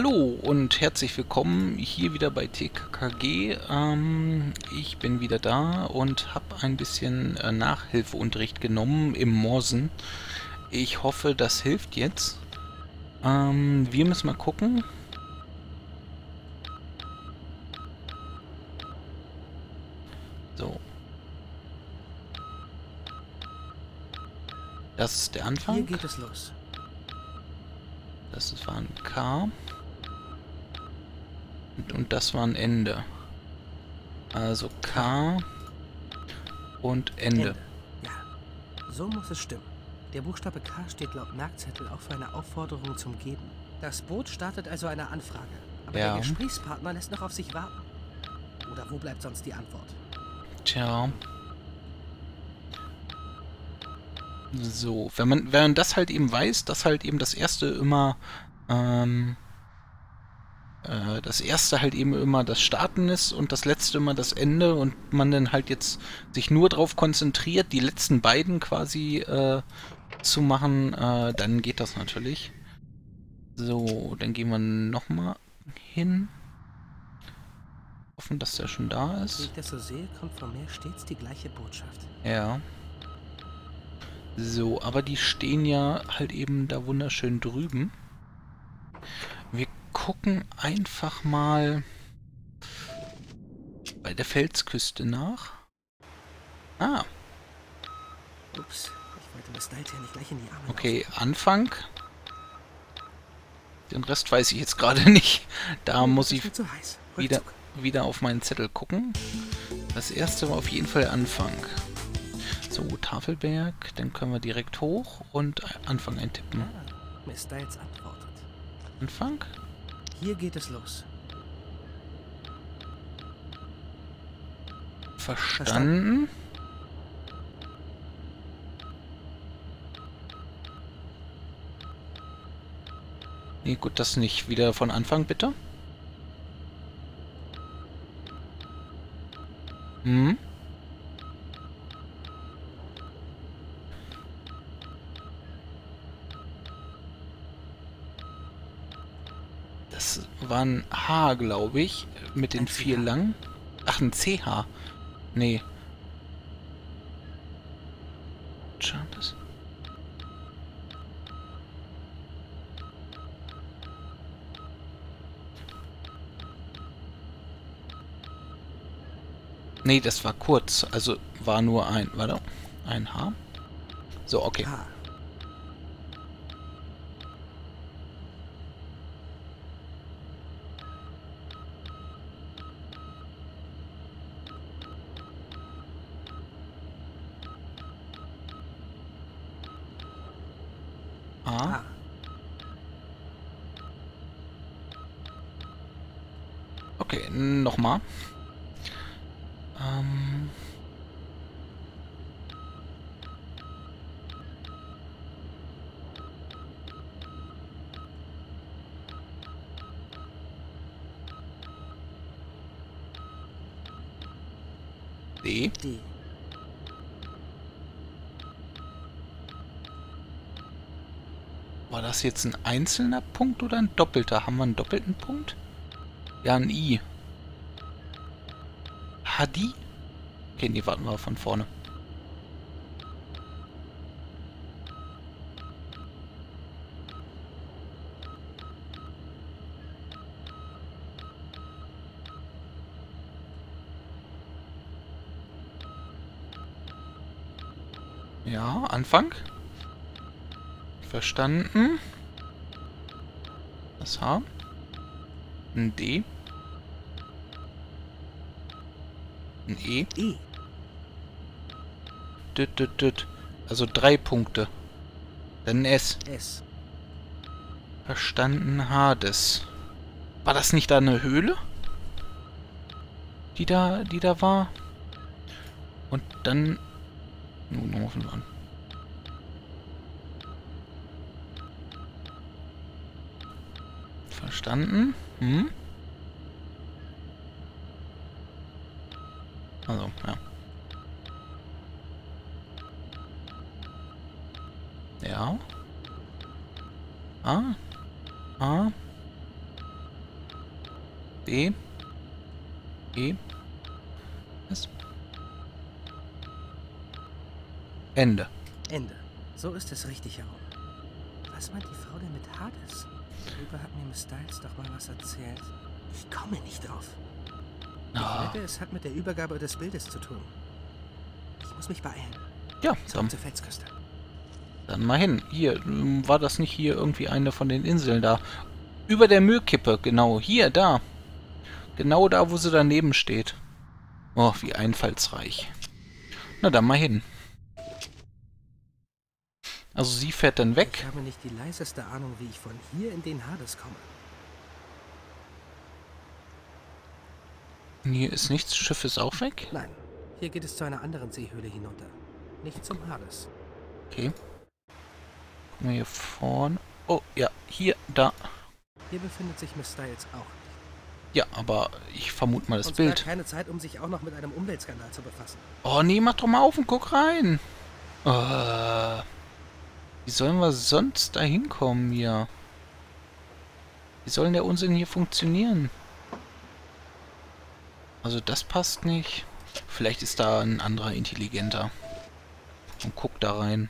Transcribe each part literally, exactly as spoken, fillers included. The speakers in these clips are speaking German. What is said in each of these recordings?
Hallo und herzlich willkommen hier wieder bei T K K G. Ähm, ich bin wieder da und habe ein bisschen äh, Nachhilfeunterricht genommen im Morsen. Ich hoffe, das hilft jetzt. Ähm, wir müssen mal gucken. So. Das ist der Anfang. Hier geht es los. Das ist, war ein K. Und, und das war ein Ende. Also K und Ende. Ende. Ja, so muss es stimmen. Der Buchstabe K steht laut Merkzettel auch für eine Aufforderung zum Geben. Das Boot startet also eine Anfrage, aber Ja. der Gesprächspartner lässt noch auf sich warten. Oder wo bleibt sonst die Antwort? Tja. So, wenn man, wenn man das halt eben weiß, dass halt eben das erste immer, ähm, äh, das erste halt eben immer das Starten ist und das letzte immer das Ende und man dann halt jetzt sich nur darauf konzentriert, die letzten beiden quasi äh, zu machen, äh, dann geht das natürlich. So, dann gehen wir nochmal hin. Hoffen, dass der schon da Wie ist. ich das so sehe, kommt von mir stets die gleiche Botschaft. Ja. So, aber die stehen ja halt eben da wunderschön drüben. Wir gucken einfach mal bei der Felsküste nach. Ah, Ups, ich wollte Miss Dalt ja nicht gleich in die Arme okay, laufen. Anfang. Den Rest weiß ich jetzt gerade nicht. Da Hm, muss das ich wird zu heiß. wieder, Rückzug. wieder auf meinen Zettel gucken. Das erste war auf jeden Fall Anfang. So, Tafelberg, dann können wir direkt hoch und Anfang eintippen. Ah, Miss Diles antwortet. Anfang? Hier geht es los. Verstanden. Nee, gut, das nicht. Wieder von Anfang, bitte. Hm? Das war ein H, glaube ich, mit den Ein vier C H. lang. Ach, ein C H. Nee. Schauen das. Nee, das war kurz. Also war nur ein. Warte. Ein H. So, okay. H. A. A. Okay, nochmal. Ähm. D. D. War das jetzt ein einzelner Punkt oder ein doppelter? Haben wir einen doppelten Punkt? Ja, ein I. Hadi? Okay, nee, warten wir von vorne. Ja, Anfang. Verstanden. Das H. Ein D. Ein E. E. Düt, düt, düt. Also drei Punkte. Dann ein S. S. Verstanden, Hades. War das nicht da eine Höhle? Die da, die da war? Und dann... Nun, nochmal von an. Verstanden. Hm? Also, ja. Ja. Ah. Ah. E. E. Was? Ende. Ende. So ist es richtig herum. Was meint die Frau denn mit Hades? Darüber hat mir Miss Styles doch mal was erzählt. Ich komme nicht drauf. Ich Ah. wette, es hat mit der Übergabe des Bildes zu tun. Ich muss mich beeilen. Ja, Zurück dann, zur Felsküste. dann mal hin. Hier, ähm, war das nicht hier irgendwie eine von den Inseln da? Über der Müllkippe, genau. Hier, da. Genau da, wo sie daneben steht. Oh, wie einfallsreich. Na, dann mal hin. Also sie fährt dann Ich weg. habe nicht die leiseste Ahnung, wie ich von hier in den Hades komme. Hier ist nichts. Schiff ist auch weg. Nein, hier geht es zu einer anderen Seehöhle hinunter. Nicht zum Hades. Okay. Gucken wir hier vorne. Oh, ja, hier, da. Hier befindet sich Miss Styles auch. Ja, aber ich vermute mal das Und sogar Bild. keine Zeit, um sich auch noch mit einem Umweltskandal zu befassen. Oh nee, mach doch mal auf und guck rein. Äh, wie sollen wir sonst da hinkommen hier? Wie soll denn der Unsinn hier funktionieren? Also das passt nicht. Vielleicht ist da ein anderer intelligenter. Und guck da rein.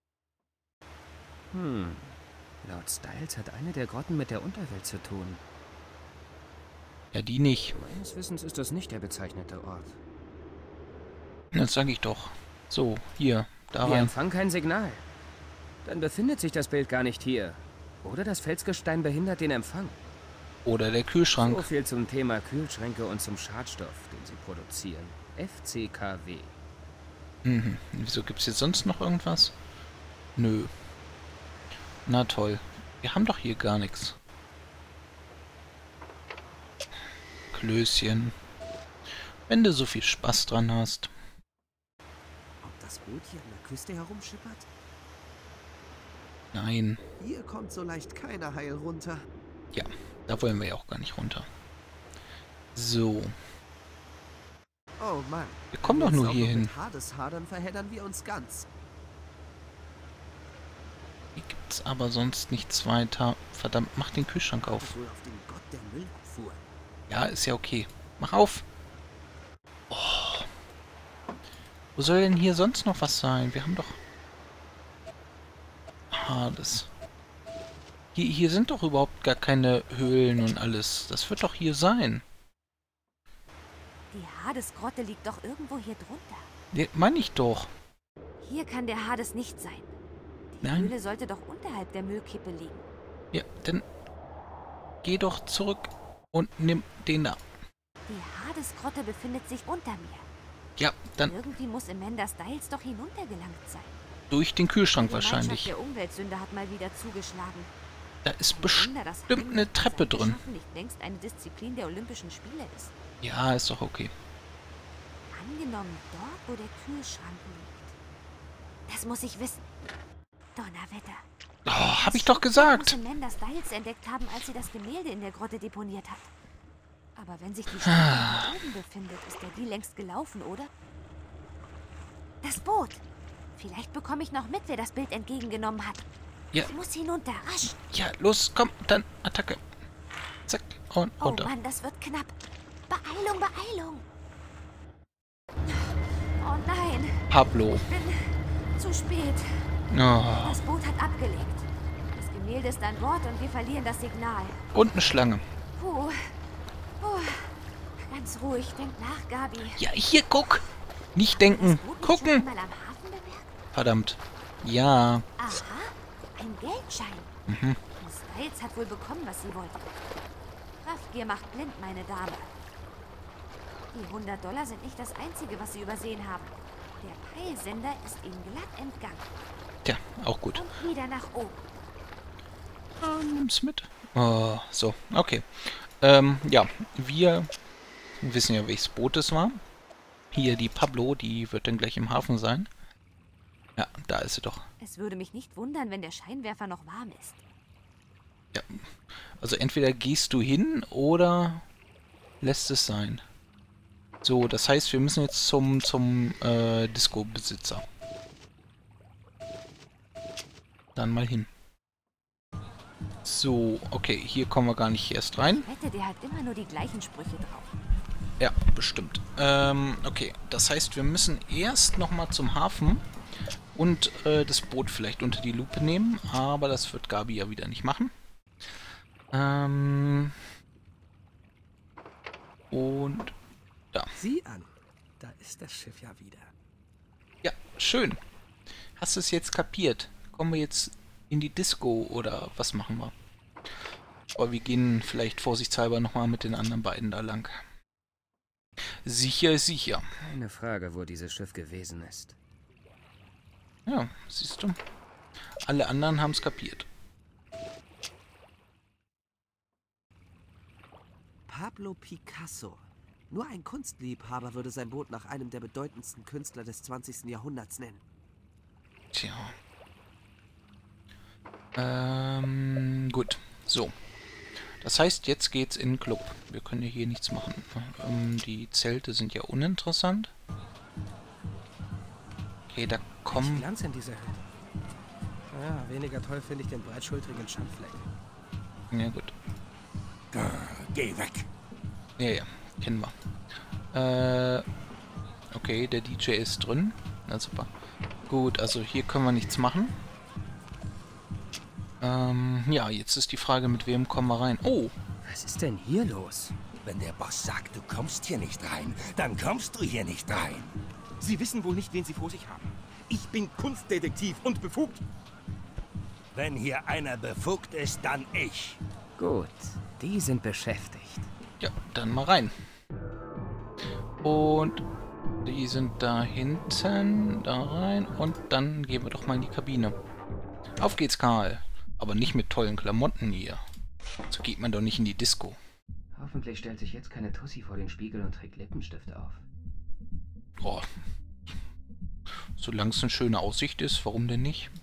Hm. Laut Styles hat eine der Grotten mit der Unterwelt zu tun. Ja, die nicht. Meines Wissens ist das nicht der bezeichnete Ort. Das sag ich doch. So, hier, da Wir rein. empfangen kein Signal. Dann befindet sich das Bild gar nicht hier. Oder das Felsgestein behindert den Empfang. Oder der Kühlschrank. So viel zum Thema Kühlschränke und zum Schadstoff, den sie produzieren. F C K W. Mhm. Wieso gibt's jetzt sonst noch irgendwas? Nö. Na toll. Wir haben doch hier gar nichts. Klößchen. Wenn du so viel Spaß dran hast. Ob das Boot hier an der Küste herumschippert? Nein. Hier kommt so leicht keiner heil runter. Ja, da wollen wir ja auch gar nicht runter. So. Oh Mann. Wir kommen Wenn doch wir nur jetzt auch hier noch hin. mit Hades hadern, verheddern wir uns ganz. Hier gibt's aber sonst nichts weiter. Verdammt, mach den Kühlschrank auf. Wohl auf den Gott der Müllabfuhr. Ja, ist ja okay. Mach auf. Oh. Wo soll denn hier sonst noch was sein? Wir haben doch... Hades. Hier, hier sind doch überhaupt gar keine Höhlen und alles. Das wird doch hier sein. Die Hades-Grotte liegt doch irgendwo hier drunter. Ja, meine ich doch. Hier kann der Hades nicht sein. Die Nein. Höhle sollte doch unterhalb der Müllkippe liegen. Ja, dann geh doch zurück und nimm den da. Die Hades-Grotte befindet sich unter mir. Ja, dann Irgendwie muss Amanda Styles doch hinuntergelangt sein. durch den Kühlschrank Die Gemeinschaft wahrscheinlich. der Umweltsünder hat mal wieder zugeschlagen. Da ist Kein bestimmt Wunder, dass eine Heimlich Treppe Design drin. Beschaffen nicht längst eine Disziplin der Olympischen Spiele ist. Ja, ist doch okay. Angenommen, dort, wo der Kühlschrank liegt. Das muss ich wissen. Donnerwetter. Oh, hab ich doch gesagt. Muss Amanda Styles entdeckt haben, als sie das Gemälde in der Grotte deponiert hat. Aber wenn sich die Stadt hier oben befindet, ist er die längst gelaufen, oder? Das Boot. Vielleicht bekomme ich noch mit, wer das Bild entgegengenommen hat. Ja. Ich muss hinunter, rasch. Ja, los, komm, dann Attacke. Zack, und Oh runter. Mann, das wird knapp. Beeilung, Beeilung. Oh nein, Pablo. ich bin zu spät. Oh. Das Boot hat abgelegt. Das Gemälde ist an Bord und wir verlieren das Signal. Und eine Schlange. Puh. Puh. Ganz ruhig, denk nach, Gabi. Ja, hier, guck. Nicht Das denken. Boot nicht schon Gucken. einmal am Hafen bemerkt? Verdammt. Ja. Aha, ein Geldschein. Mhm. Miss Styles hat wohl bekommen, was sie wollte. Kraftgier macht blind, meine Dame. Die hundert Dollar sind nicht das Einzige, was sie übersehen haben. Der Peilsender ist ihnen glatt entgangen. Tja, auch gut. Und wieder nach oben. Ah, nimm's mit. Oh, so, okay. Ähm, ja, wir wissen ja, welches Boot es war. Hier die Pablo, die wird dann gleich im Hafen sein. Ja, da ist sie doch. Es würde mich nicht wundern, wenn der Scheinwerfer noch warm ist. Ja, also entweder gehst du hin oder lässt es sein. So, das heißt, wir müssen jetzt zum, zum äh, Disco-Besitzer. Dann mal hin. So, okay, hier kommen wir gar nicht erst rein. Ich wette, der hat immer nur die gleichen Sprüche drauf. Ja, bestimmt. Ähm, okay, das heißt, wir müssen erst nochmal zum Hafen und äh, das Boot vielleicht unter die Lupe nehmen, aber das wird Gabi ja wieder nicht machen. Ähm... Und da. Sieh an, da ist das Schiff ja wieder. Ja, schön. Hast du es jetzt kapiert? Kommen wir jetzt in die Disco oder was machen wir? Aber wir gehen vielleicht vorsichtshalber nochmal mit den anderen beiden da lang. Sicher ist sicher. Keine Frage, wo dieses Schiff gewesen ist. Ja, siehst du. Alle anderen haben es kapiert. Pablo Picasso. Nur ein Kunstliebhaber würde sein Boot nach einem der bedeutendsten Künstler des zwanzigsten Jahrhunderts nennen. Tja. Ähm, gut. So. Das heißt, jetzt geht's in den Club. Wir können ja hier nichts machen. Ähm, die Zelte sind ja uninteressant. Okay, da kommen... Glanz in dieser Hütte. Ja, weniger toll finde ich den breitschultrigen Schandfleck. Ja, gut. Geh weg. Ja, ja, kennen wir. Äh, okay, der D J ist drin. Na super. Gut, also hier können wir nichts machen. Ähm, ja, jetzt ist die Frage, mit wem kommen wir rein? Oh! Was ist denn hier los? Wenn der Boss sagt, du kommst hier nicht rein, dann kommst du hier nicht rein. Sie wissen wohl nicht, wen Sie vor sich haben. Ich bin Kunstdetektiv und befugt. Wenn hier einer befugt ist, dann ich. Gut, die sind beschäftigt. Ja, dann mal rein. Und die sind da hinten, da rein. Und dann gehen wir doch mal in die Kabine. Auf geht's, Karl. Aber nicht mit tollen Klamotten hier. So geht man doch nicht in die Disco. Hoffentlich stellt sich jetzt keine Tussi vor den Spiegel und trägt Lippenstift auf. Oh. Solange es eine schöne Aussicht ist, warum denn nicht?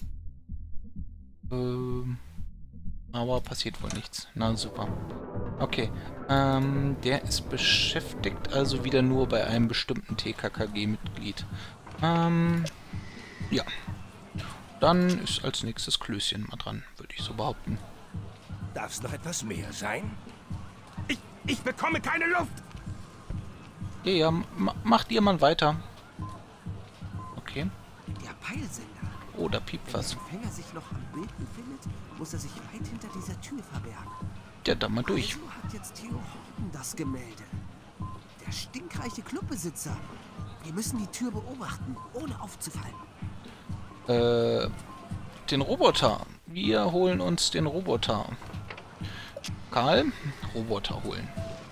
Ähm... Aber passiert wohl nichts. Na super. Okay. Ähm, der ist beschäftigt also wieder nur bei einem bestimmten T K K G-Mitglied. Ähm, ja. Dann ist als nächstes Klößchen mal dran, würde ich so behaupten. Darf es noch etwas mehr sein? Ich, ich bekomme keine Luft. Ja, ja, ma macht ihr mal weiter. Okay. Der Peilsender. Oh, da piept was. Wenn der Empfänger sich noch am Bild befindet, muss er sich weit hinter dieser Tür verbergen. Ja, dann mal durch. Also hat jetzt Theo Horten das Gemälde. Der stinkreiche Clubbesitzer. Wir müssen die Tür beobachten, ohne aufzufallen. Äh, den Roboter. Wir holen uns den Roboter. Karl, Roboter holen.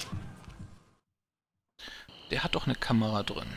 Der hat doch eine Kamera drin.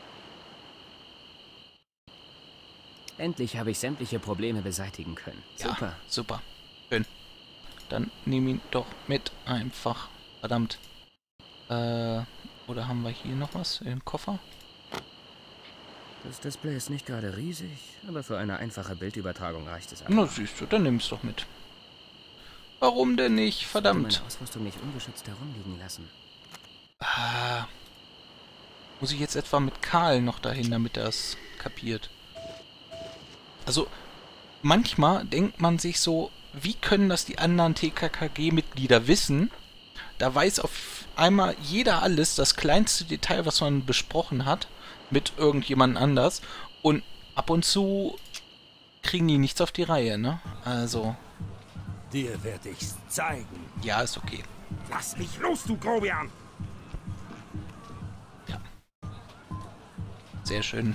Endlich habe ich sämtliche Probleme beseitigen können. Ja, Super. super. Schön. Dann nehm ihn doch mit einfach. Verdammt. Äh, oder haben wir hier noch was im Koffer? Das Display ist nicht gerade riesig, aber für eine einfache Bildübertragung reicht es auch. Na siehst du, dann nimm's doch mit. Warum denn nicht? Verdammt. Meine Ausrüstung nicht ungeschützt herumliegen lassen. Ah. Muss ich jetzt etwa mit Karl noch dahin, damit er es kapiert? Also, manchmal denkt man sich so, wie können das die anderen T K K G-Mitglieder wissen? Da weiß auf einmal jeder alles, das kleinste Detail, was man besprochen hat, mit irgendjemand anders. Und ab und zu kriegen die nichts auf die Reihe, ne? Also... Dir werde ich's zeigen. Ja, ist okay. Lass mich los, du Grobian. Ja. Sehr schön.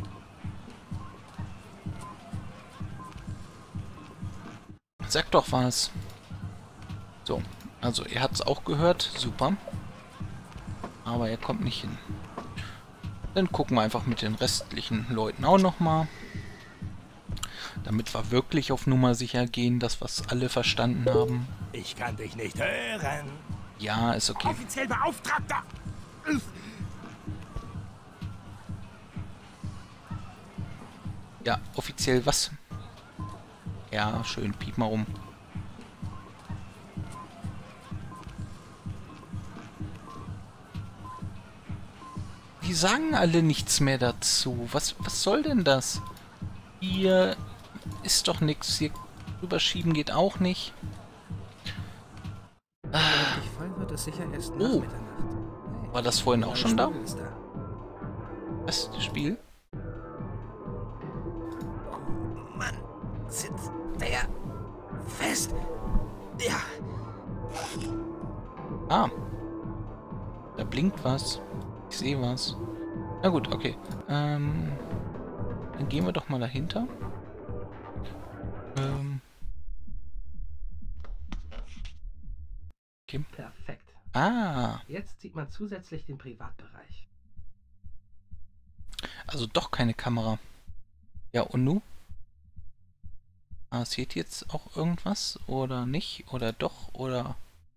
Sag doch was. So, also er hat es auch gehört. Super. Aber er kommt nicht hin. Dann gucken wir einfach mit den restlichen Leuten auch nochmal. Damit wir wirklich auf Nummer sicher gehen, dass wir es alle verstanden haben. Ich kann dich nicht hören. Ja, ist okay. Offiziell Beauftragter. Uff. Ja, offiziell was? Ja, schön, piep mal rum. Die sagen alle nichts mehr dazu. Was, was soll denn das? Hier ist doch nichts. Hier rüberschieben geht auch nicht. wird es sicher erst nach Oh. Mitternacht. Hey, War das vorhin auch schon da? Ist da. Was? Das Spiel? Mann, sitzt der fest. Ja, Ah. Da blinkt was. Ich sehe was. Na gut, okay. Ähm, dann gehen wir doch mal dahinter. Ähm. Okay. Perfekt. Ah. Jetzt sieht man zusätzlich den Privatbereich. Also doch keine Kamera. Ja, und nu? Passiert jetzt auch irgendwas? Oder nicht? Oder doch? Oder...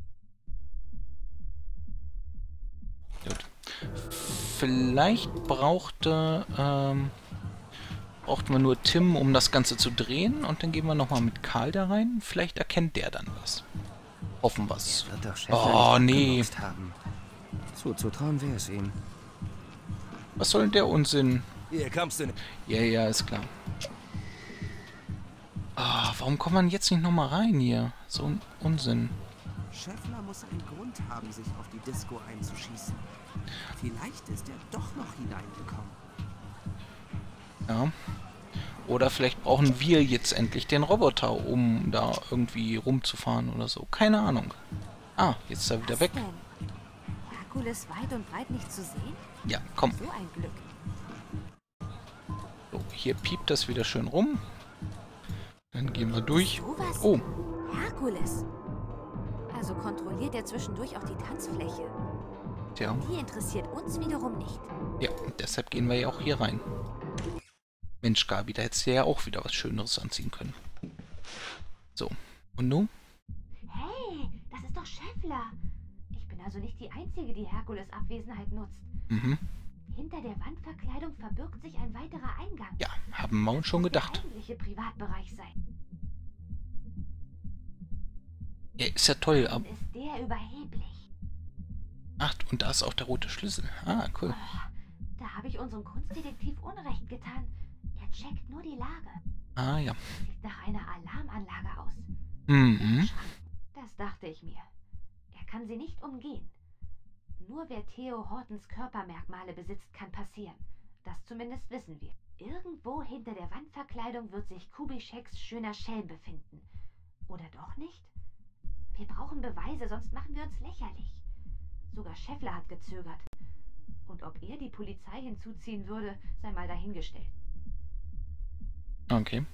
Gut. Vielleicht brauchte, ähm, braucht man nur Tim, um das Ganze zu drehen. Und dann gehen wir nochmal mit Karl da rein. Vielleicht erkennt der dann was. Hoffen wir's. Wird doch Schäffler Oh, nicht nee. abgemurkst haben. Zuzutrauen wäre es ihm. Was soll denn der Unsinn? Hier kommst du nicht. Ja, ja, ist klar. Ah, warum kommt man jetzt nicht nochmal rein hier? So ein Unsinn. Schäffler muss einen Grund haben, sich auf die Disco einzuschießen. Vielleicht ist er doch noch hineingekommen. Ja. Oder vielleicht brauchen wir jetzt endlich den Roboter, um da irgendwie rumzufahren oder so. Keine Ahnung. Ah, jetzt ist er wieder Was weg. denn? Herkules weit und breit nicht zu sehen? Ja, komm. So ein Glück. So, hier piept das wieder schön rum. Dann gehen wir durch. Sowas? Oh, Herkules. Also kontrolliert er zwischendurch auch die Tanzfläche. tja. Die interessiert uns wiederum nicht. Ja, deshalb gehen wir ja auch hier rein. Mensch, Gabi, da hättest du ja auch wieder was Schöneres anziehen können. So, und nun? Hey, das ist doch Schäffler. Ich bin also nicht die Einzige, die Herkules Abwesenheit nutzt. Mhm. Hinter der Wandverkleidung verbirgt sich ein weiterer Eingang. Ja, haben wir uns schon gedacht. Der eigentliche Privatbereich sein. Ja, ist ja toll, aber... Ist der überheblich. Ach, und da ist auch der rote Schlüssel. Ah, cool. Oh, da habe ich unserem Kunstdetektiv Unrecht getan. Er checkt nur die Lage. Ah, ja. Sieht nach einer Alarmanlage aus. Mhm. Das dachte ich mir. Er kann sie nicht umgehen. Nur wer Theo Hortons Körpermerkmale besitzt, kann passieren. Das zumindest wissen wir. Irgendwo hinter der Wandverkleidung wird sich Kubischeks schöner Schelm befinden. Oder doch nicht? Wir brauchen Beweise, sonst machen wir uns lächerlich. Sogar Schäffler hat gezögert. Und ob er die Polizei hinzuziehen würde, sei mal dahingestellt. Okay.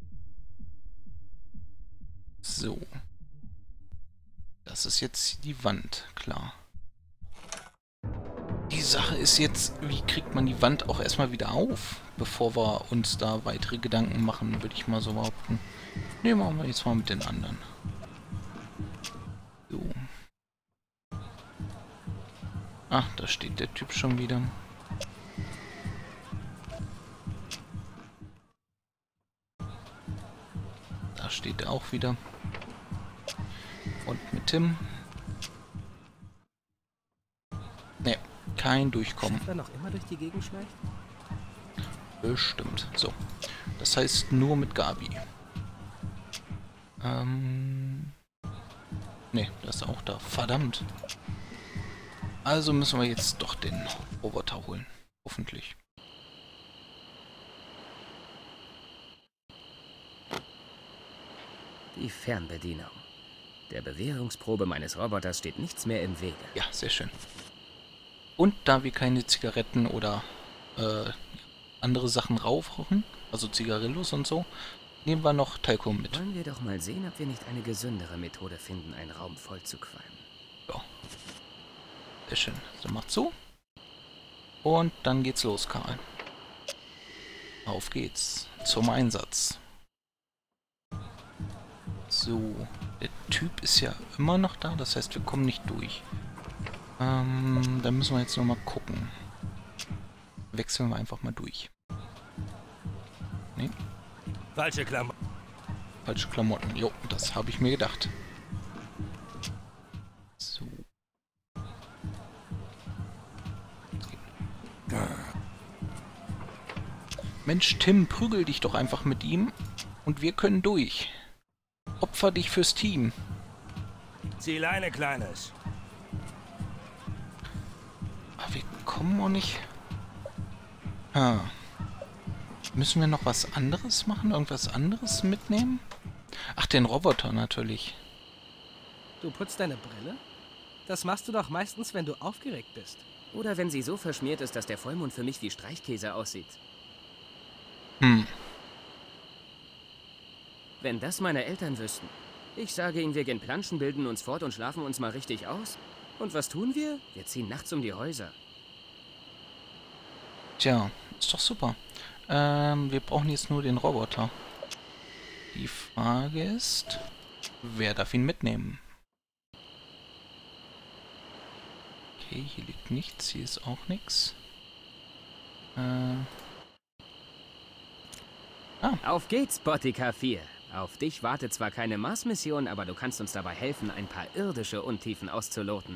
So. Das ist jetzt die Wand, klar. Die Sache ist jetzt, wie kriegt man die Wand auch erstmal wieder auf, bevor wir uns da weitere Gedanken machen, würde ich mal so behaupten. Ne, machen wir jetzt mal mit den anderen. So. Ach, da steht der Typ schon wieder. Da steht er auch wieder. Und mit Tim. Ne, kein Durchkommen. Schäffler noch immer durch die Gegend schleicht? Bestimmt. So. Das heißt nur mit Gabi. Ähm. Ne, das ist auch da. Verdammt. Also müssen wir jetzt doch den Roboter holen. Hoffentlich. Die Fernbedienung. Der Bewährungsprobe meines Roboters steht nichts mehr im Wege. Ja, sehr schön. Und da wir keine Zigaretten oder äh, andere Sachen rauchen, also Zigarillos und so, nehmen wir noch Talcum mit. Wollen wir doch mal sehen, ob wir nicht eine gesündere Methode finden, einen Raum voll zu qualmen. Ja. Sehr schön. So, macht zu. Und dann geht's los, Karl. Auf geht's. Zum Einsatz. So. Der Typ ist ja immer noch da, das heißt, wir kommen nicht durch. Ähm, da müssen wir jetzt nochmal gucken. Wechseln wir einfach mal durch. Nee, Falsche Klammer. falsche Klamotten. Jo, das habe ich mir gedacht. So. Mensch, Tim, prügel dich doch einfach mit ihm und wir können durch. Opfer dich fürs Team. Zieh Leine, Kleines. Aber wir kommen auch nicht... Ah. Müssen wir noch was anderes machen? Irgendwas anderes mitnehmen? Ach, den Roboter natürlich. Du putzt deine Brille? Das machst du doch meistens, wenn du aufgeregt bist. Oder wenn sie so verschmiert ist, dass der Vollmond für mich wie Streichkäse aussieht. Hm. Wenn das meine Eltern wüssten. Ich sage ihnen, wir gehen planschen, bilden uns fort und schlafen uns mal richtig aus. Und was tun wir? Wir ziehen nachts um die Häuser. Tja, ist doch super. Ähm, wir brauchen jetzt nur den Roboter. Die Frage ist, wer darf ihn mitnehmen? Okay, hier liegt nichts, hier ist auch nichts. Äh... Ah. Auf geht's, Bottica vier. Auf dich wartet zwar keine Mars-Mission, aber du kannst uns dabei helfen, ein paar irdische Untiefen auszuloten.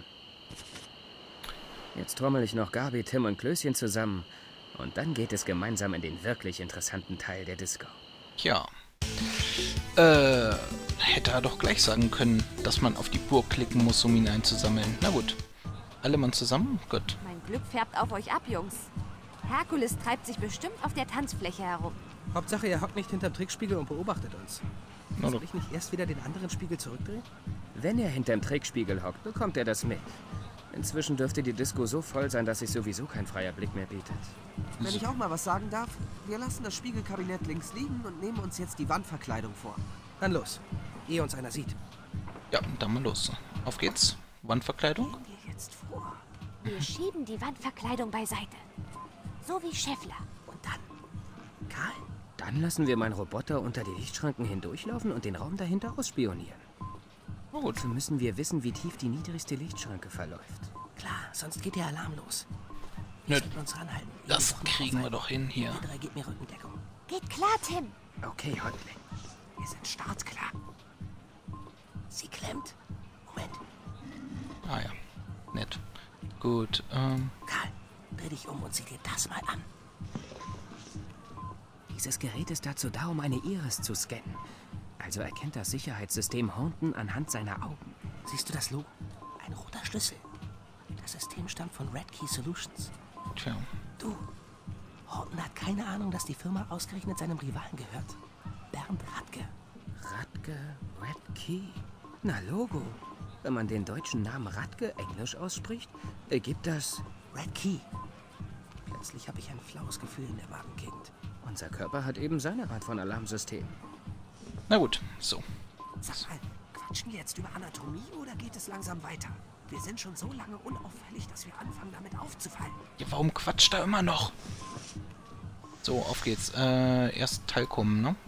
Jetzt trommel ich noch Gabi, Tim und Klößchen zusammen. Und dann geht es gemeinsam in den wirklich interessanten Teil der Disco. Ja. Äh, hätte er doch gleich sagen können, dass man auf die Burg klicken muss, um ihn einzusammeln. Na gut. Alle Mann zusammen? Gut. Mein Glück färbt auf euch ab, Jungs. Herkules treibt sich bestimmt auf der Tanzfläche herum. Hauptsache, ihr hockt nicht hinterm Trickspiegel und beobachtet uns. Na Soll doch. ich nicht erst wieder den anderen Spiegel zurückdrehen? Wenn er hinterm Trickspiegel hockt, bekommt er das mit. Inzwischen dürfte die Disco so voll sein, dass sich sowieso kein freier Blick mehr bietet. Wenn ich auch mal was sagen darf, wir lassen das Spiegelkabinett links liegen und nehmen uns jetzt die Wandverkleidung vor. Dann los, ehe uns einer sieht. Ja, dann mal los. Auf geht's. Wandverkleidung? Gehen wir jetzt vor. Wir schieben die Wandverkleidung beiseite. So wie Scheffler. Und dann, Karl, Dann lassen wir meinen Roboter unter die Lichtschranken hindurchlaufen und den Raum dahinter ausspionieren. Oh, gut. Dazu müssen wir wissen, wie tief die niedrigste Lichtschranke verläuft. klar, sonst geht der Alarm los. Nö, Wir sollten uns ranhalten. das Ihr doch noch kriegen wir aufhalten. doch hin hier. Ihr drei gebt mir Rückendeckung. Geht klar, Tim. Okay, Häuptling. Wir sind startklar. Sie klemmt. Moment. Ah ja, nett. Gut, ähm... Karl, dreh dich um und sieh dir das mal an. Dieses Gerät ist dazu da, um eine Iris zu scannen. Also erkennt das Sicherheitssystem Hornton anhand seiner Augen. Siehst du das Logo? Ein roter Schlüssel. Das System stammt von Red Key Solutions. Tja. Du, Horton hat keine Ahnung, dass die Firma ausgerechnet seinem Rivalen gehört. Bernd Radke. Radke, Red Key. Na, Logo. Wenn man den deutschen Namen Radke englisch ausspricht, ergibt das... Red Key. Plötzlich habe ich ein flaues Gefühl in der Magengegend. Unser Körper hat eben seine Art von Alarmsystem. Na gut, so. Sag mal, quatschen wir jetzt über Anatomie oder geht es langsam weiter? Wir sind schon so lange unauffällig, dass wir anfangen, damit aufzufallen. Ja, warum quatscht er immer noch? So, auf geht's. Äh, erst Talkum, ne?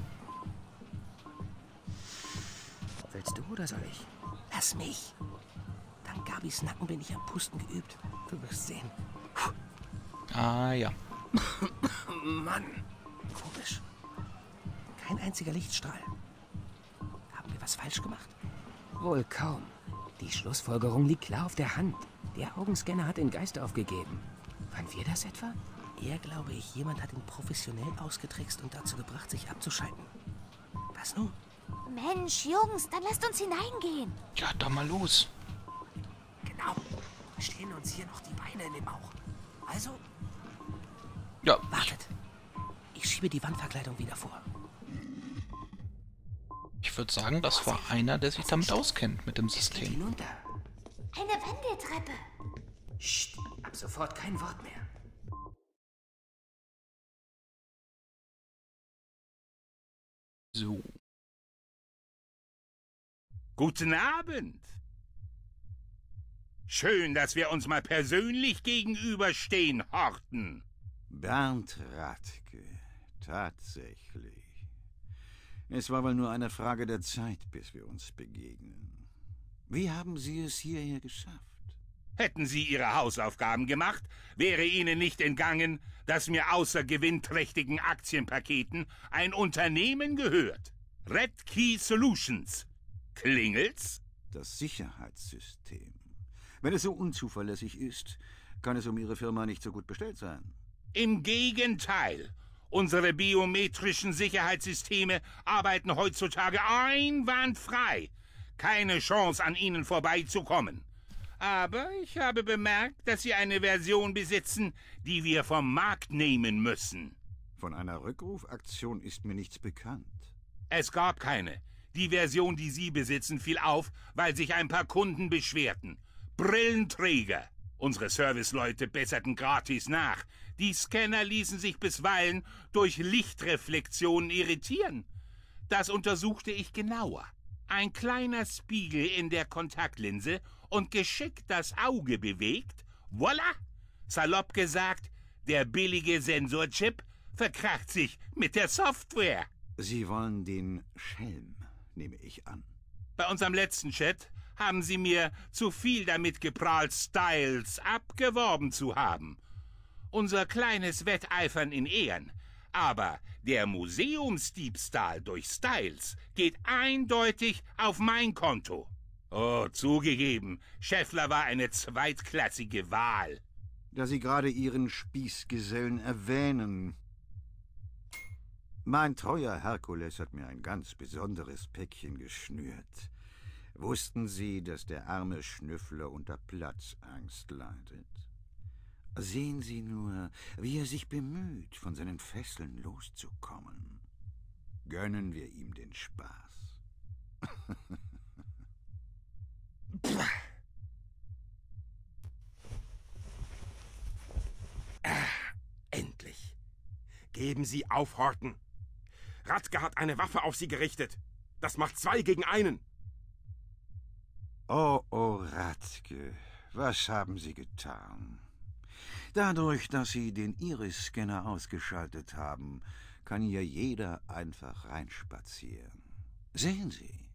Willst du oder soll ich? Lass mich. Dank Gabis Nacken bin ich am Pusten geübt. Du wirst sehen. Ah, ja. Mann. Komisch. Kein einziger Lichtstrahl. Haben wir was falsch gemacht? Wohl kaum. Die Schlussfolgerung liegt klar auf der Hand. Der Augenscanner hat den Geist aufgegeben. Waren wir das etwa? Eher glaube ich, jemand hat ihn professionell ausgetrickst und dazu gebracht, sich abzuschalten. Was nun? Mensch, Jungs, dann lasst uns hineingehen. Ja, da mal los. Genau. Stehen uns hier noch die Beine in den Bauch. Also, Ja, wartet. Ich schiebe die Wandverkleidung wieder vor. ich würde sagen, das war einer, der sich damit auskennt, mit dem Es geht System. hinunter. Eine Wendeltreppe. Psst, ab sofort kein Wort mehr. So. Guten Abend. Schön, dass wir uns mal persönlich gegenüberstehen, Horten. Bernd Radke, tatsächlich. Es war wohl nur eine Frage der Zeit, bis wir uns begegnen. Wie haben Sie es hierher geschafft? Hätten Sie Ihre Hausaufgaben gemacht, wäre Ihnen nicht entgangen, dass mir außer gewinnträchtigen Aktienpaketen ein Unternehmen gehört. Red Key Solutions. Klingelt's? Das Sicherheitssystem. Wenn es so unzuverlässig ist, kann es um Ihre Firma nicht so gut bestellt sein. Im Gegenteil. Unsere biometrischen Sicherheitssysteme arbeiten heutzutage einwandfrei. Keine Chance, an ihnen vorbeizukommen. Aber ich habe bemerkt, dass Sie eine Version besitzen, die wir vom Markt nehmen müssen. Von einer Rückrufaktion ist mir nichts bekannt. Es gab keine. Die Version, die Sie besitzen, fiel auf, weil sich ein paar Kunden beschwerten. Brillenträger. Unsere Serviceleute besserten gratis nach. Die Scanner ließen sich bisweilen durch Lichtreflexionen irritieren. Das untersuchte ich genauer. Ein kleiner Spiegel in der Kontaktlinse und geschickt das Auge bewegt. Voila! Salopp gesagt, der billige Sensorchip verkracht sich mit der Software. Sie wollen den Schelm, nehme ich an. Bei unserem letzten Chat haben Sie mir zu viel damit geprahlt, Styles abgeworben zu haben. Unser kleines Wetteifern in Ehren. Aber der Museumsdiebstahl durch Styles geht eindeutig auf mein Konto. Oh, zugegeben, Scheffler war eine zweitklassige Wahl. Da Sie gerade Ihren Spießgesellen erwähnen. Mein treuer Herkules hat mir ein ganz besonderes Päckchen geschnürt. Wussten Sie, dass der arme Schnüffler unter Platzangst leidet? Sehen Sie nur, wie er sich bemüht, von seinen Fesseln loszukommen. Gönnen wir ihm den Spaß. Ah, endlich. Geben Sie auf, Horton. Radke hat eine Waffe auf Sie gerichtet. Das macht zwei gegen einen. Oh, oh, Radke, was haben Sie getan? Dadurch, dass Sie den Iris-Scanner ausgeschaltet haben, kann hier jeder einfach reinspazieren. Sehen Sie.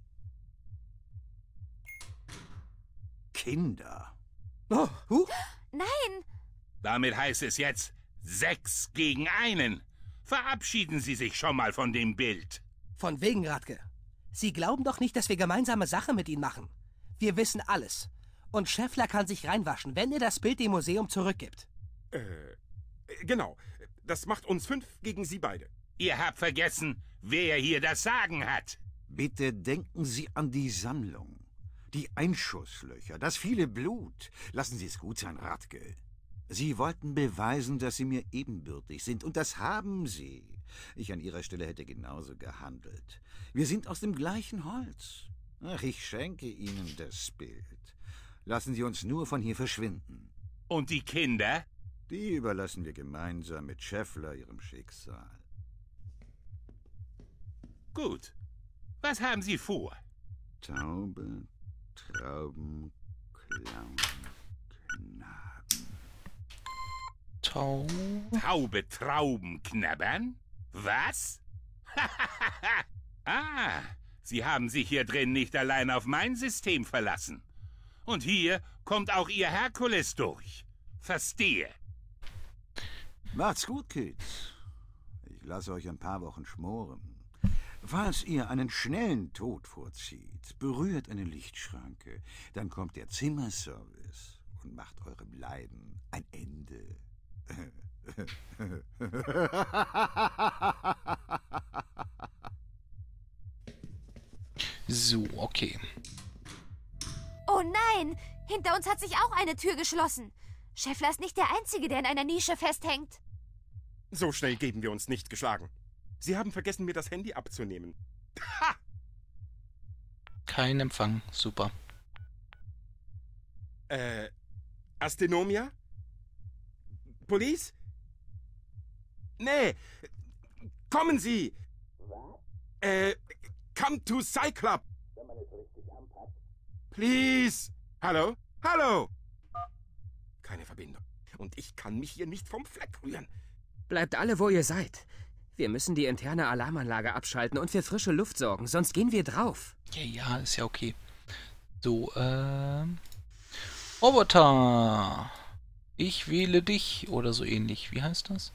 Kinder. Oh, huh? Nein! Damit heißt es jetzt sechs gegen einen. Verabschieden Sie sich schon mal von dem Bild. Von wegen, Radke. Sie glauben doch nicht, dass wir gemeinsame Sache mit Ihnen machen. Wir wissen alles. Und Scheffler kann sich reinwaschen, wenn er das Bild dem Museum zurückgibt. Äh, genau. Das macht uns fünf gegen Sie beide. Ihr habt vergessen, wer hier das Sagen hat. Bitte denken Sie an die Sammlung. Die Einschusslöcher, das viele Blut. Lassen Sie es gut sein, Radke. Sie wollten beweisen, dass Sie mir ebenbürtig sind, und das haben Sie. Ich an Ihrer Stelle hätte genauso gehandelt. Wir sind aus dem gleichen Holz. Ach, ich schenke Ihnen das Bild. Lassen Sie uns nur von hier verschwinden. Und die Kinder? Die überlassen wir gemeinsam mit Scheffler ihrem Schicksal. Gut. Was haben Sie vor? Taube, Trauben, Klauen, Knaben. Tau. Taube Trauben knabbern? Was? Ah, Sie haben sich hier drin nicht allein auf mein System verlassen. Und hier kommt auch Ihr Herkules durch. Verstehe. Macht's gut, Kids. Ich lasse euch ein paar Wochen schmoren. Falls ihr einen schnellen Tod vorzieht, berührt eine Lichtschranke, dann kommt der Zimmerservice und macht eurem Leiden ein Ende. So, okay. Oh nein! Hinter uns hat sich auch eine Tür geschlossen. Scheffler ist nicht der Einzige, der in einer Nische festhängt. So schnell geben wir uns nicht geschlagen. Sie haben vergessen, mir das Handy abzunehmen. Ha! Kein Empfang. Super. Äh, Astenomia? Police? Nee, kommen Sie! Äh, come to Cyclop! Wenn man es richtig anpackt. Please! Hallo? Hallo! Keine Verbindung. Und ich kann mich hier nicht vom Fleck rühren. Bleibt alle, wo ihr seid. Wir müssen die interne Alarmanlage abschalten und für frische Luft sorgen, sonst gehen wir drauf. Ja, ja, ist ja okay. So, ähm... Roboter! Ich wähle dich oder so ähnlich. Wie heißt das?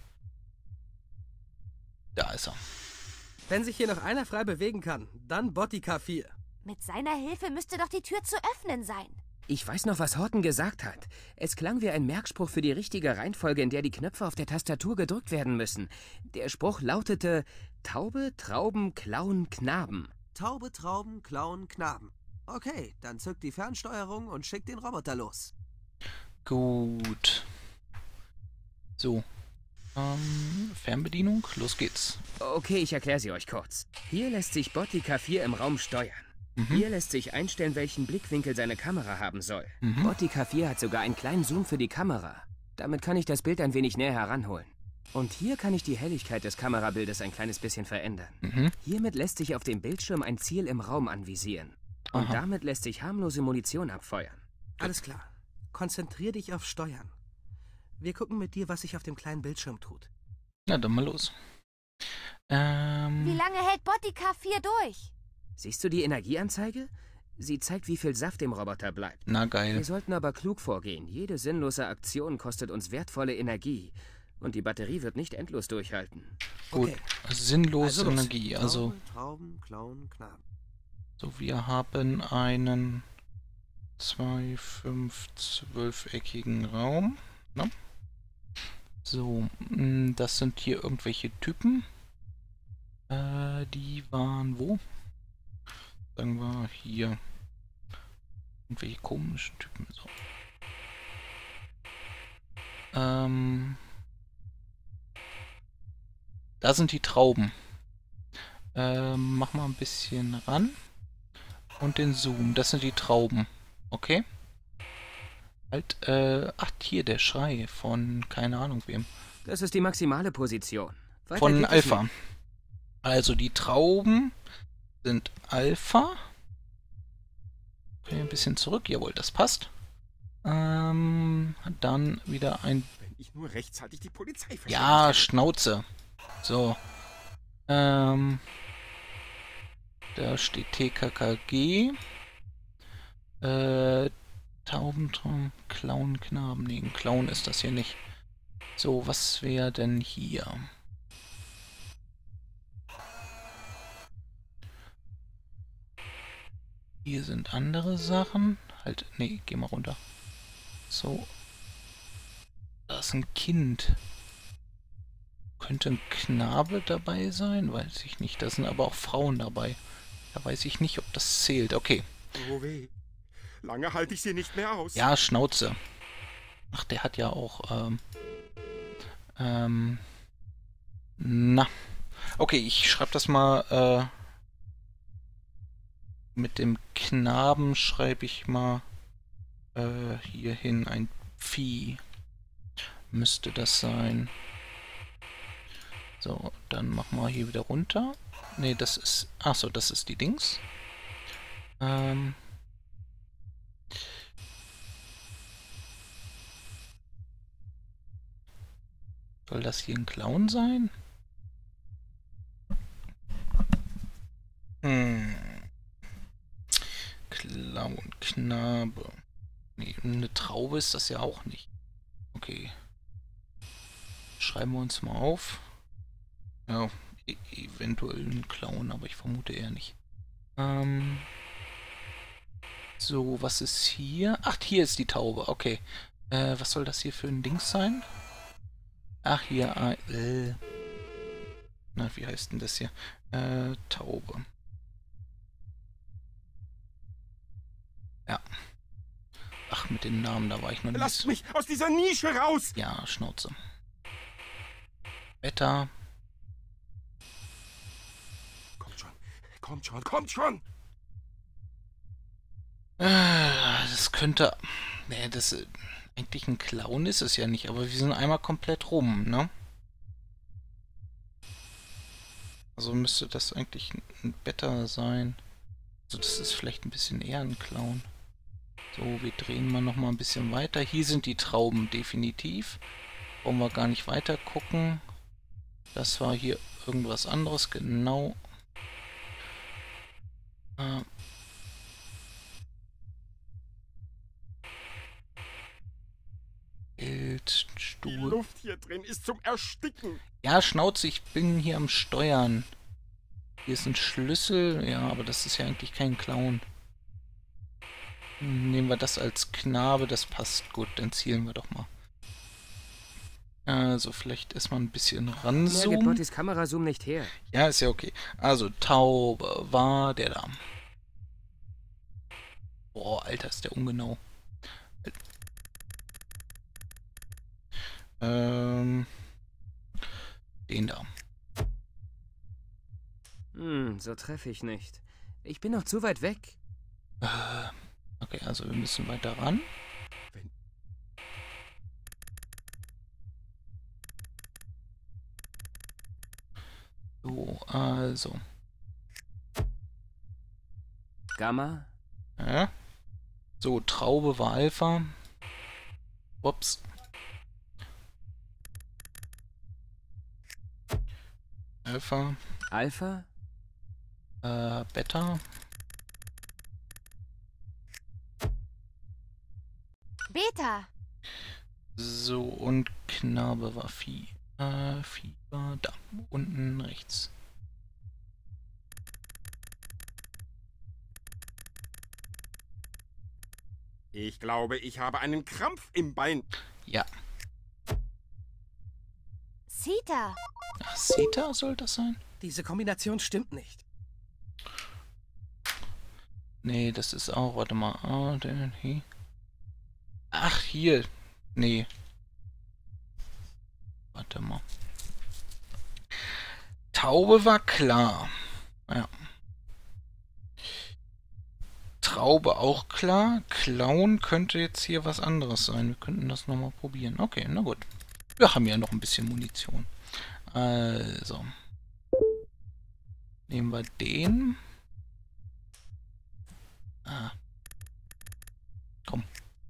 Da ist er. Wenn sich hier noch einer frei bewegen kann, dann Botika vier. Mit seiner Hilfe müsste doch die Tür zu öffnen sein. Ich weiß noch, was Horton gesagt hat. Es klang wie ein Merkspruch für die richtige Reihenfolge, in der die Knöpfe auf der Tastatur gedrückt werden müssen. Der Spruch lautete: Taube, Trauben, Klauen, Knaben. Taube, Trauben, Klauen, Knaben. Okay, dann zückt die Fernsteuerung und schickt den Roboter los. Gut. So. Ähm, Fernbedienung, los geht's. Okay, ich erkläre sie euch kurz. Hier lässt sich Bottica vier im Raum steuern. Mhm. Hier lässt sich einstellen, welchen Blickwinkel seine Kamera haben soll. Mhm. Bottica vier hat sogar einen kleinen Zoom für die Kamera. Damit kann ich das Bild ein wenig näher heranholen. Und hier kann ich die Helligkeit des Kamerabildes ein kleines bisschen verändern. Mhm. Hiermit lässt sich auf dem Bildschirm ein Ziel im Raum anvisieren. Und Aha. damit lässt sich harmlose Munition abfeuern. Alles klar. Konzentrier dich auf Steuern. Wir gucken mit dir, was sich auf dem kleinen Bildschirm tut. Na, dann mal los. Ähm, Wie lange hält Bottica vier durch? Siehst du die Energieanzeige? Sie zeigt, wie viel Saft im Roboter bleibt. na Wir geil. sollten aber klug vorgehen. Jede sinnlose Aktion kostet uns wertvolle Energie. Und die Batterie wird nicht endlos durchhalten. Gut. Okay. Sinnlos Also los. Energie. Also, Trauben, Trauben, Klauen, Knaben. so, wir haben einen zwei, fünf, zwölfeckigen Raum. Ne? So, mh, das sind hier irgendwelche Typen. Äh, die waren wo? Sagen wir hier. Irgendwelche komischen Typen. So. Ähm. Da sind die Trauben. Ähm, mach mal ein bisschen ran. Und den Zoom. Das sind die Trauben. Okay? Halt, äh, ach, hier der Schrei von keine Ahnung wem. Das ist die maximale Position. Weiter Von geht es Alpha. nicht. Also die Trauben sind Alpha. Okay, ein bisschen zurück. Jawohl, das passt. Ähm, dann wieder ein... Wenn ich nur rechtzeitig die Polizei verständige. Ja, Schnauze. So. Ähm... Da steht T K K G. Äh... Taubentraum, Clown, Knaben. Nee, ein Clown ist das hier nicht. So, was wäre denn hier? Hier sind andere Sachen. Halt, nee, geh mal runter. So. Da ist ein Kind. Könnte ein Knabe dabei sein? Weiß ich nicht. Da sind aber auch Frauen dabei. Da weiß ich nicht, ob das zählt. Okay. Oh weh. Lange halte ich sie nicht mehr aus. Ja, Schnauze. Ach, der hat ja auch, ähm... Ähm... Na. Okay, ich schreibe das mal, äh... mit dem Knaben schreibe ich mal, äh, hier hin ein Phi. Müsste das sein. So, dann machen wir hier wieder runter. Ne, das ist... Achso, das ist die Dings. Ähm... Soll das hier ein Clown sein? Hm. Clown, Knabe. Nee, eine Traube ist das ja auch nicht. Okay. Schreiben wir uns mal auf. Ja, e eventuell ein Clown, aber ich vermute eher nicht. Ähm. So, was ist hier? Ach, hier ist die Taube. Okay. Äh, was soll das hier für ein Dings sein? Ach, hier, äh, na, wie heißt denn das hier? Äh, Taube. Ja. Ach, mit den Namen, da war ich noch nicht. Lasst mich aus dieser Nische raus! Ja, Schnauze. Wetter. Kommt schon, kommt schon, kommt schon! Äh, das könnte... Nee, das... Eigentlich ein Clown ist es ja nicht, aber wir sind einmal komplett rum, ne? Also müsste das eigentlich ein Better sein. Also das ist vielleicht ein bisschen eher ein Clown. So, wir drehen mal noch mal ein bisschen weiter. Hier sind die Trauben definitiv. Wollen wir gar nicht weiter gucken. Das war hier irgendwas anderes, genau. Äh, Die Luft hier drin ist zum Ersticken. Ja, Schnauze, ich bin hier am Steuern. Hier ist ein Schlüssel. Ja, aber das ist ja eigentlich kein Clown. Nehmen wir das als Knabe, das passt gut. Dann zielen wir doch mal. Also, vielleicht erstmal ein bisschen Mehr gibt ranzoomen. Bottis Kamerazoom nicht her. Ja, ist ja okay. Also, Taube war der da. Boah, Alter, ist der ungenau. Ähm... Den da. Hm, so treffe ich nicht. Ich bin noch zu weit weg. Äh, okay, also wir müssen weiter ran. Wenn- So, also. Gamma? Ja. So, Traube war Alpha. Ups. Alpha. Alpha? Äh, Beta. Beta. So, und Knabe war Vieh. Äh, Vieh war da. Unten rechts. Ich glaube, ich habe einen Krampf im Bein. Ja. Zeta. Ach, Zeta soll das sein? Diese Kombination stimmt nicht. Nee, das ist auch, warte mal. Ah, der, hier. Ach, hier. Nee. Warte mal. Taube war klar. Ja. Traube auch klar. Clown könnte jetzt hier was anderes sein. Wir könnten das nochmal probieren. Okay, na gut. Wir haben ja noch ein bisschen Munition. Also. Nehmen wir den. Ah. Komm.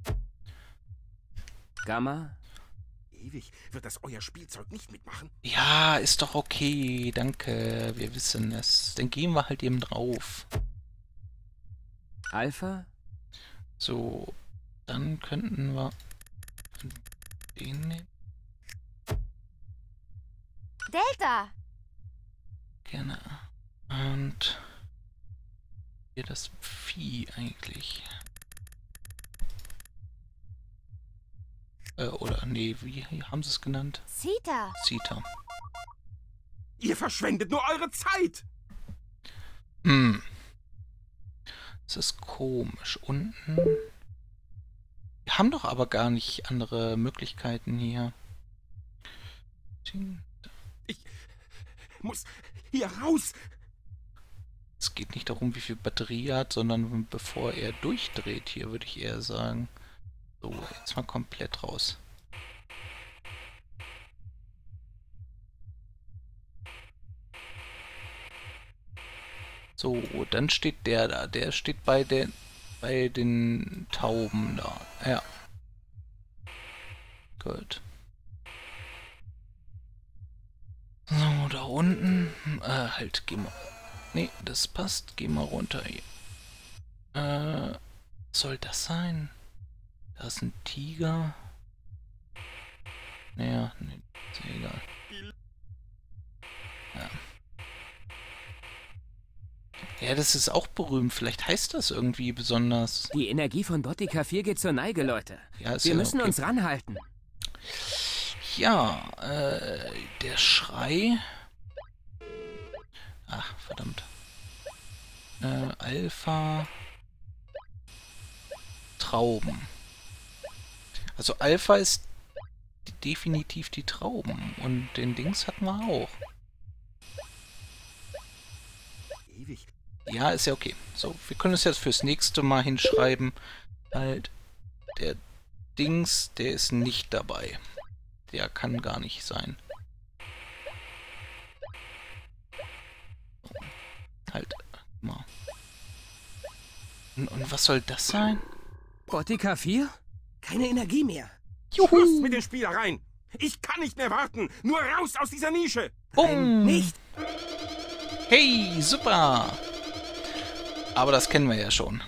Gamma? Ewig, wird das euer Spielzeug nicht mitmachen? Ja, ist doch okay. Danke. Wir wissen es. Dann gehen wir halt eben drauf. Alpha? So. Dann könnten wir den nehmen. Delta. Gerne. Und hier das Vieh eigentlich. Äh, oder nee, wie haben sie es genannt? Zeta. Zeta. Ihr verschwendet nur eure Zeit! Hm. Das ist komisch. Unten. Wir haben doch aber gar nicht andere Möglichkeiten hier. Ich muss hier raus! Es geht nicht darum, wie viel Batterie er hat, sondern bevor er durchdreht hier, würde ich eher sagen. So, jetzt mal komplett raus. So, dann steht der da. Der steht bei den, bei den Tauben da. Ja. Gut. So, da unten. Äh, halt, geh mal. Nee, das passt. Geh mal runter hier. Äh, soll das sein? Da ist ein Tiger. Naja, nee, ist ja egal. Ja. Ja, das ist auch berühmt. Vielleicht heißt das irgendwie besonders. Die Energie von Bottica vier geht zur Neige, Leute. Ja, ist Wir ja müssen okay. uns ranhalten. Ja, äh, der Schrei. Ach, verdammt. Äh, Alpha. Trauben. Also Alpha ist definitiv die Trauben. Und den Dings hatten wir auch. Ewig. Ja, ist ja okay. So, wir können es jetzt fürs nächste Mal hinschreiben. Halt, der Dings, der ist nicht dabei. Der kann gar nicht sein. So, halt, mal. Und, und was soll das sein? Bottica vier? Keine Energie mehr. Schluss mit den Spielereien! Ich kann nicht mehr warten! Nur raus aus dieser Nische! Bumm! Nicht. Hey, super! Aber das kennen wir ja schon.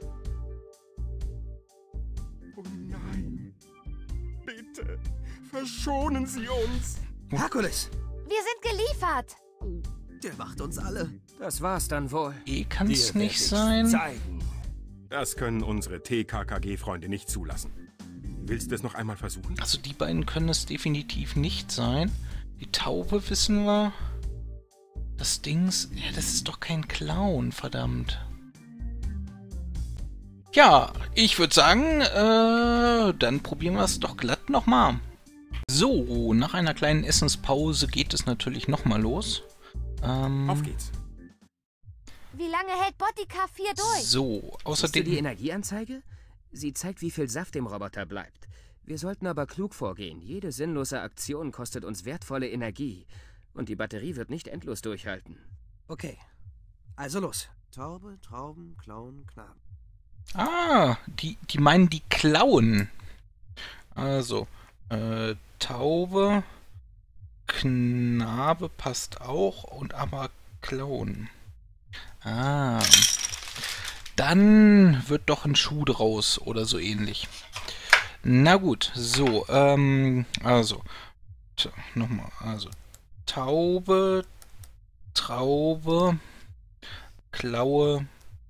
Oh nein! Bitte, verschonen Sie uns! Herkules, Wir sind geliefert. der macht uns alle. Das war's dann wohl. Eh kann's Dir nicht werd ich's sein. zeigen. Das können unsere T K K G-Freunde nicht zulassen. Willst du es noch einmal versuchen? Also die beiden können es definitiv nicht sein. Die Taube wissen wir. Das Dings, ja, das ist doch kein Clown, verdammt. Ja, ich würde sagen, äh, dann probieren wir es doch glatt nochmal. So, nach einer kleinen Essenspause geht es natürlich nochmal los. Ähm, Auf geht's. Wie lange hält Bodycar vier durch? So, Siehst du außerdem... die Energieanzeige? Sie zeigt, wie viel Saft im Roboter bleibt. Wir sollten aber klug vorgehen. Jede sinnlose Aktion kostet uns wertvolle Energie. Und die Batterie wird nicht endlos durchhalten. Okay, also los. Taube, Trauben, Klauen, Knaben. Ah, die, die meinen die Klauen. Also, äh, Taube, Knabe passt auch und aber Klauen. Ah, dann wird doch ein Schuh draus oder so ähnlich. Na gut, so, ähm, also, nochmal, also, Taube, Traube, Klaue,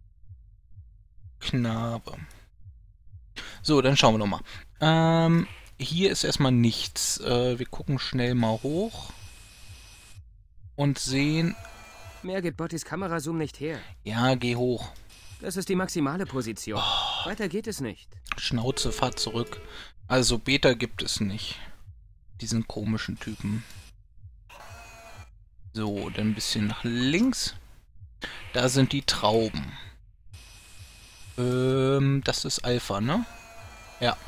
Knabe. So, dann schauen wir nochmal. Ähm, hier ist erstmal nichts. Äh, wir gucken schnell mal hoch und sehen... Mehr gibt Bottys Kamerazoom nicht her. Ja, geh hoch. Das ist die maximale Position. Oh. Weiter geht es nicht. Schnauze, fahr zurück. Also Beta gibt es nicht. Diesen komischen Typen. So, dann ein bisschen nach links. Da sind die Trauben. Ähm, das ist Alpha, ne? Ja.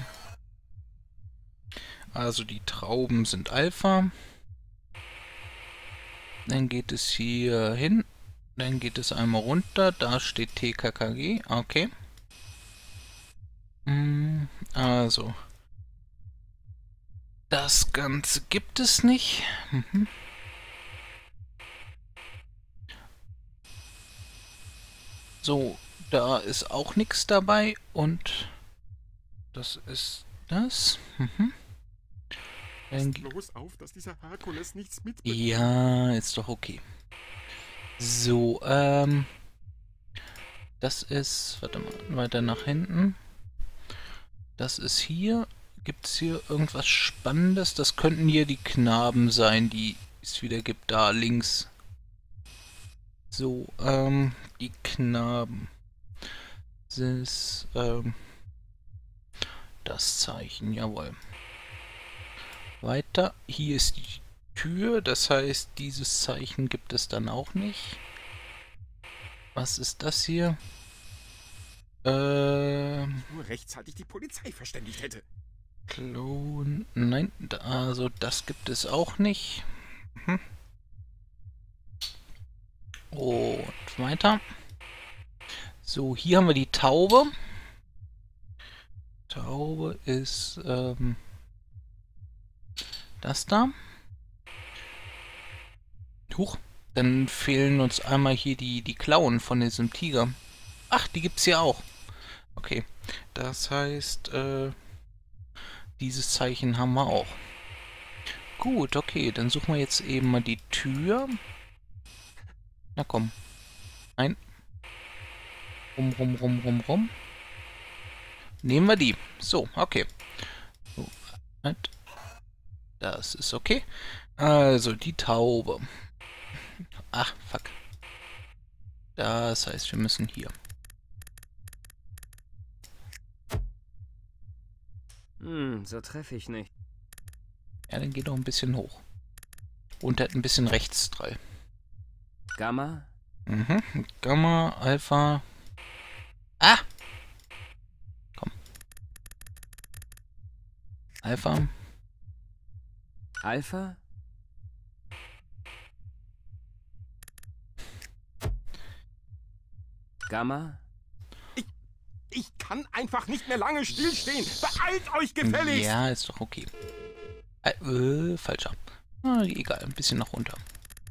Also die Trauben sind Alpha. Dann geht es hier hin. Dann geht es einmal runter. Da steht T K K G. Okay. Also. Das Ganze gibt es nicht. Mhm. So, da ist auch nichts dabei. Und das ist das. Mhm. Pass bloß auf, dass dieser Herkules nichts mitbekommt. Ja, ist doch okay. So, ähm. Das ist, warte mal, weiter nach hinten. Das ist hier. Gibt es hier irgendwas Spannendes? Das könnten hier die Knaben sein, die es wieder gibt. Da links. So, ähm, die Knaben. Das ist, ähm, das Zeichen, jawohl. Weiter. Hier ist die Tür, das heißt, dieses Zeichen gibt es dann auch nicht. Was ist das hier? Ähm... Nur rechtzeitig die Polizei verständigt hätte. Klon... Nein, also das gibt es auch nicht. Hm. Und weiter. So, hier haben wir die Taube. Taube ist, ähm... das da. Huch, dann fehlen uns einmal hier die, die Klauen von diesem Tiger. Ach, die gibt's hier auch. Okay, das heißt, äh, dieses Zeichen haben wir auch. Gut, okay, dann suchen wir jetzt eben mal die Tür. Na komm. Nein. Rum, rum, rum, rum, rum. Nehmen wir die. So, okay. So, das ist okay. Also, die Taube. Ach, fuck. Das heißt, wir müssen hier. Hm, so treffe ich nicht. Ja, dann geht doch ein bisschen hoch. Und hat ein bisschen Rechtsstrahl. Gamma? Mhm. Gamma, Alpha. Ah! Komm. Alpha. Alpha? Gamma? Ich, ich kann einfach nicht mehr lange stillstehen. Beeilt euch gefälligst! Ja, ist doch okay. Äh, äh falscher. Ah, egal, ein bisschen nach runter.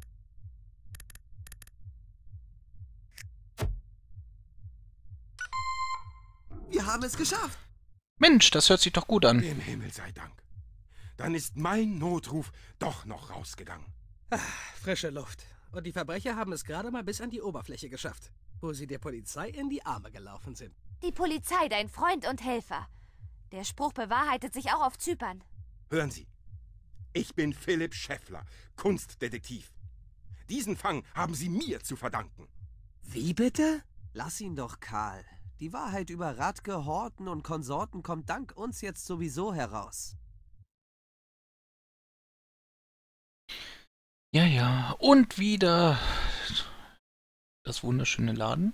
Wir haben es geschafft. Mensch, das hört sich doch gut an. Dem Himmel sei Dank. Dann ist mein Notruf doch noch rausgegangen. Ah, frische Luft. Und die Verbrecher haben es gerade mal bis an die Oberfläche geschafft, wo sie der Polizei in die Arme gelaufen sind. Die Polizei, dein Freund und Helfer. Der Spruch bewahrheitet sich auch auf Zypern. Hören Sie, ich bin Philipp Scheffler, Kunstdetektiv. Diesen Fang haben Sie mir zu verdanken. Wie bitte? Lass ihn doch, Karl. Die Wahrheit über Radke, Horton und Konsorten kommt dank uns jetzt sowieso heraus. Ja, ja. Und wieder das wunderschöne Laden.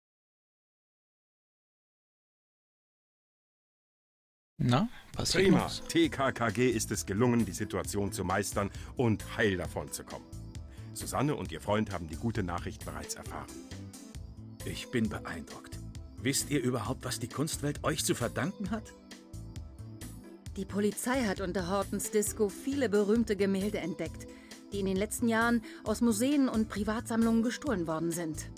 Na, passiert Prima. was? T K K G ist es gelungen, die Situation zu meistern und heil davon zu kommen. Susanne und ihr Freund haben die gute Nachricht bereits erfahren. Ich bin beeindruckt. Wisst ihr überhaupt, was die Kunstwelt euch zu verdanken hat? Die Polizei hat unter Hortons Disco viele berühmte Gemälde entdeckt, die in den letzten Jahren aus Museen und Privatsammlungen gestohlen worden sind.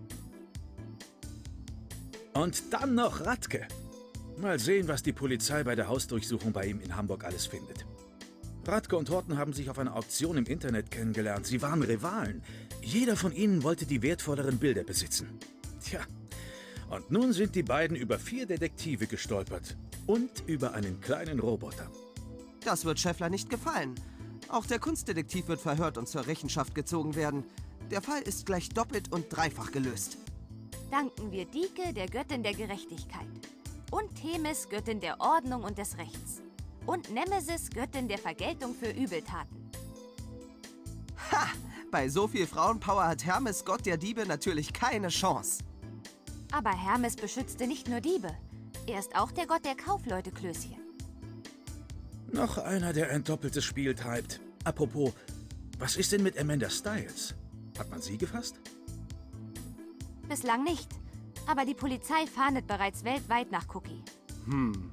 Und dann noch Radke. Mal sehen, was die Polizei bei der Hausdurchsuchung bei ihm in Hamburg alles findet. Radke und Horton haben sich auf einer Auktion im Internet kennengelernt. Sie waren Rivalen. Jeder von ihnen wollte die wertvolleren Bilder besitzen. Tja, und nun sind die beiden über vier Detektive gestolpert und über einen kleinen Roboter. Das wird Scheffler nicht gefallen. Auch der Kunstdetektiv wird verhört und zur Rechenschaft gezogen werden. Der Fall ist gleich doppelt und dreifach gelöst. Danken wir Dike, der Göttin der Gerechtigkeit. Und Themis, Göttin der Ordnung und des Rechts. Und Nemesis, Göttin der Vergeltung für Übeltaten. Ha! Bei so viel Frauenpower hat Hermes, Gott der Diebe, natürlich keine Chance. Aber Hermes beschützte nicht nur Diebe. Er ist auch der Gott der Kaufleute, Klößchen. Noch einer, der ein doppeltes Spiel treibt. Apropos, was ist denn mit Amanda Styles? Hat man sie gefasst? Bislang nicht. Aber die Polizei fahndet bereits weltweit nach Cookie. Hm.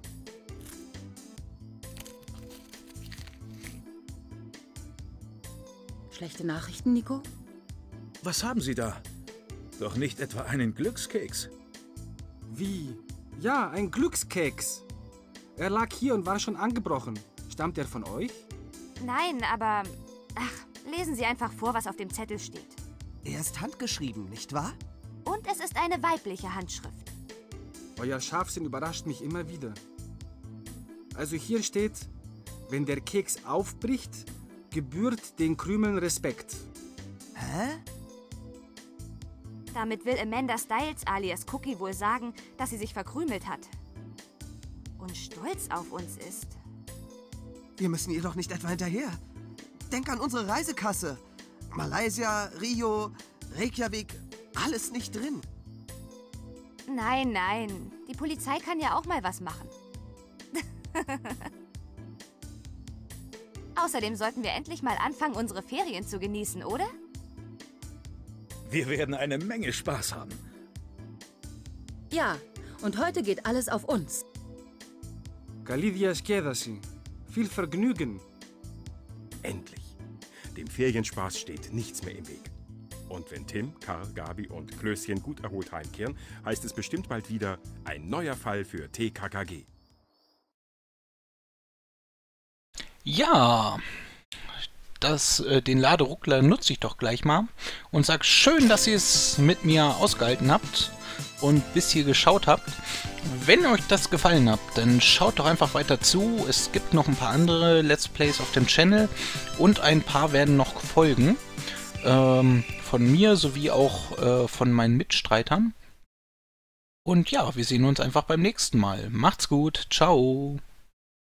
Schlechte Nachrichten, Nico? Was haben Sie da? Doch nicht etwa einen Glückskeks? Wie? Ja, ein Glückskeks. Er lag hier und war schon angebrochen. Stammt er von euch? Nein, aber... Ach, lesen Sie einfach vor, was auf dem Zettel steht. Er ist handgeschrieben, nicht wahr? Und es ist eine weibliche Handschrift. Euer Scharfsinn überrascht mich immer wieder. Also hier steht, wenn der Keks aufbricht, gebührt den Krümeln Respekt. Hä? Damit will Amanda Styles alias Cookie wohl sagen, dass sie sich verkrümelt hat. Und stolz auf uns ist. Wir müssen ihr doch nicht etwa hinterher. Denk an unsere Reisekasse. Malaysia, Rio, Reykjavik, alles nicht drin. Nein, nein. Die Polizei kann ja auch mal was machen. Außerdem sollten wir endlich mal anfangen, unsere Ferien zu genießen, oder? Wir werden eine Menge Spaß haben. Ja, und heute geht alles auf uns. Galidia Skedasi. Viel Vergnügen. Endlich. Dem Ferienspaß steht nichts mehr im Weg. Und wenn Tim, Karl, Gabi und Klößchen gut erholt heimkehren, heißt es bestimmt bald wieder ein neuer Fall für T K K G. Ja, das, äh, den Laderuckler nutze ich doch gleich mal und sag schön, dass ihr es mit mir ausgehalten habt und bis hier geschaut habt. Wenn euch das gefallen hat, dann schaut doch einfach weiter zu. Es gibt noch ein paar andere Let's Plays auf dem Channel und ein paar werden noch folgen. Ähm, von mir sowie auch äh, von meinen Mitstreitern. Und ja, wir sehen uns einfach beim nächsten Mal. Macht's gut. Ciao.